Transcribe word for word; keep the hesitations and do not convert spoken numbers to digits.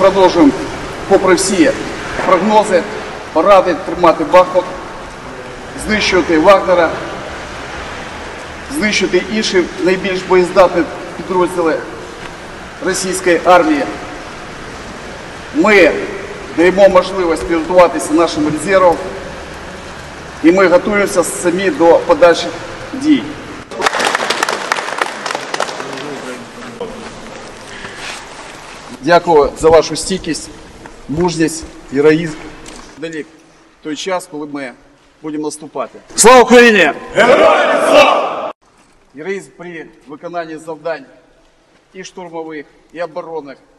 продовжуємо, попри всі прогнози, поради тримати Бахмут, знищувати Вагнера, знищувати інші найбільш боєздатні підрозділи російської армії. Ми даємо можливість підготуватися нашим резервам, і ми готуємося самі до подальших дій. Дякую за вашу стійкість, мужність, героїзм. Далі той час, коли ми будемо наступати. Слава Україні! Героям слава! Героїзм при виконанні завдань і штурмових, і оборонних,